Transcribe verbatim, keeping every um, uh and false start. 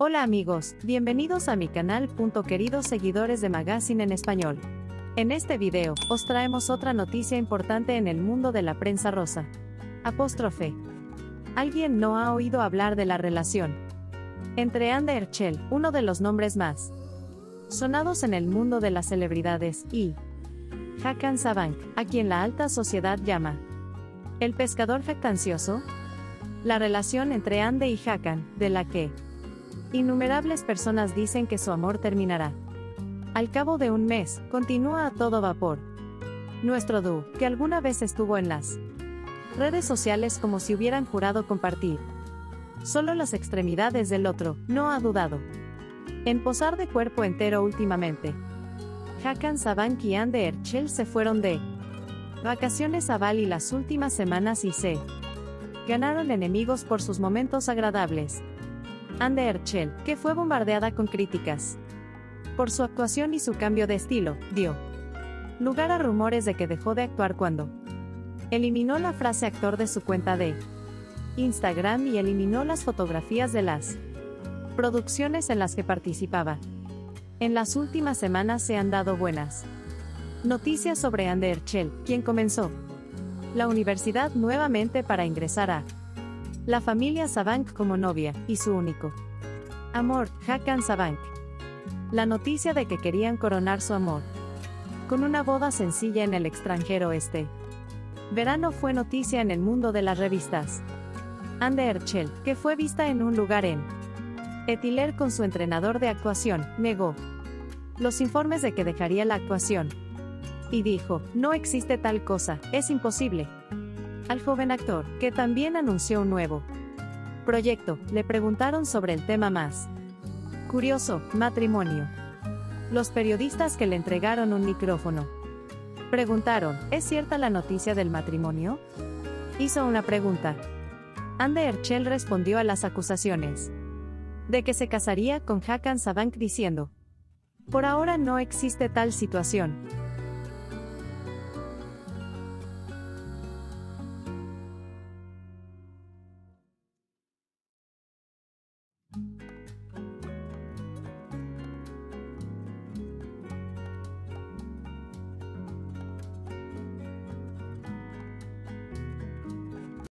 Hola amigos, bienvenidos a mi canal. Queridos seguidores de Magazine en Español. En este video, os traemos otra noticia importante en el mundo de la prensa rosa. Apóstrofe. ¿Alguien no ha oído hablar de la relación entre Anne Erchel, uno de los nombres más sonados en el mundo de las celebridades, y Hakan Sabank, a quien la alta sociedad llama el pescador jactancioso? La relación entre Anne y Hakan, de la que innumerables personas dicen que su amor terminará al cabo de un mes, continúa a todo vapor. Nuestro dúo, que alguna vez estuvo en las redes sociales como si hubieran jurado compartir solo las extremidades del otro, no ha dudado en posar de cuerpo entero últimamente. Hakan Sabank y Anne Erchel se fueron de vacaciones a Bali las últimas semanas y se ganaron enemigos por sus momentos agradables. Anne Erchel, que fue bombardeada con críticas por su actuación y su cambio de estilo, dio lugar a rumores de que dejó de actuar cuando eliminó la frase actor de su cuenta de Instagram y eliminó las fotografías de las producciones en las que participaba. En las últimas semanas se han dado buenas noticias sobre Anne Erchel, quien comenzó la universidad nuevamente para ingresar a la familia Sabank como novia, y su único amor, Hakan Sabank. La noticia de que querían coronar su amor con una boda sencilla en el extranjero este verano fue noticia en el mundo de las revistas. Anne Erchel, que fue vista en un lugar en Etiler con su entrenador de actuación, negó los informes de que dejaría la actuación y dijo: "No existe tal cosa, es imposible". Al joven actor, que también anunció un nuevo proyecto, le preguntaron sobre el tema más curioso, matrimonio. Los periodistas que le entregaron un micrófono preguntaron: ¿es cierta la noticia del matrimonio? Hizo una pregunta. Anne Erchel respondió a las acusaciones de que se casaría con Hakan Sabank diciendo: "Por ahora no existe tal situación".